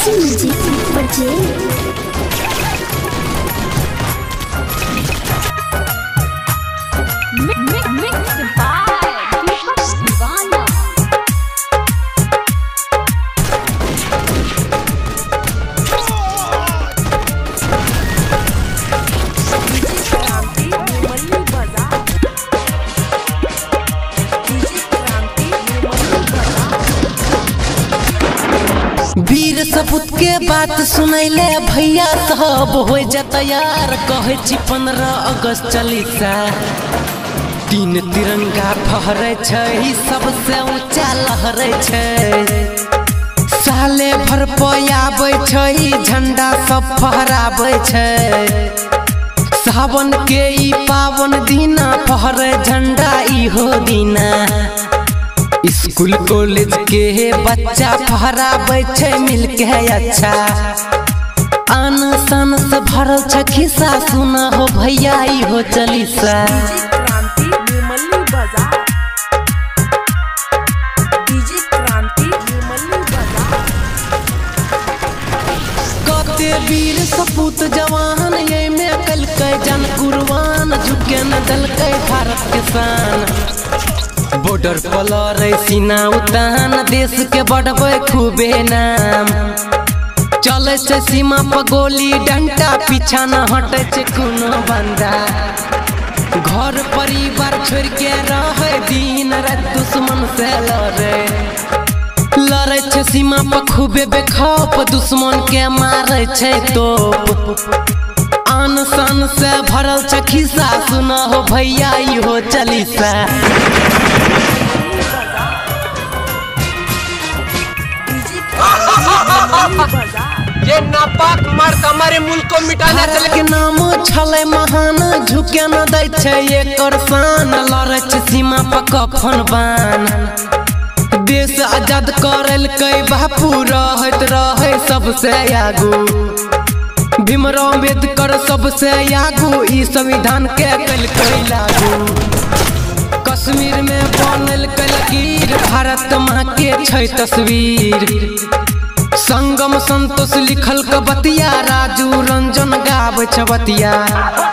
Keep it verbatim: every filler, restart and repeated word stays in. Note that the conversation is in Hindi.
म्यूजिक बजे वीर सपूत के बात सुनैले भैया सब हो जाता यार कहे छी पंद्रह अगस्त चालीसा तीन तिरंगा फहरे छै सबसे ऊंचा लहरे छै साले भर पयाबै छै झंडा सब फहराबै छै सावन के ई पावन दिना फहरे झंडा इहो दिना स्कूल कॉलेज के बच्चा फहराबै छै मिलके अच्छा आन सन से भरल छै खिस्सा सुना हो भैया इहो चालीसा कते वीर सपूत जवान ये में कलकै जन कुर्बान झुके न दलकै भारत के शान बॉर्डर पर लड़े सीना उतान देश के बढ़बे खूबे नाम चले छै सीमा पर गोली डंटा पीछा न हटे छै कोनो बंदा घर परिवार छोड़ के रहे दिन रात दुश्मन से लड़े लड़े छै सीमा पर खूबे बेखौफ दुश्मन के मारे छै तोप आन सन से भरल छै खिस्सा सुना हो भैया इहो चालीसा ये नापाक मर्द हमारे मुल्क को मिटाना चले के नाम छले महान झुके न दै छै एकर शान लड़े छै सीमा पर कफन बान देश आजाद करल कई बापू रहत रहे सबसे आगू भीमराव अम्बेडकर सबसे आगू ई संविधान के कलकै लागू कश्मीर में बनल लकीर भारत माँ के छै तस्वीर संगम संतोष लिखल कबतिया राजू रंजन गाबै छै बतिया।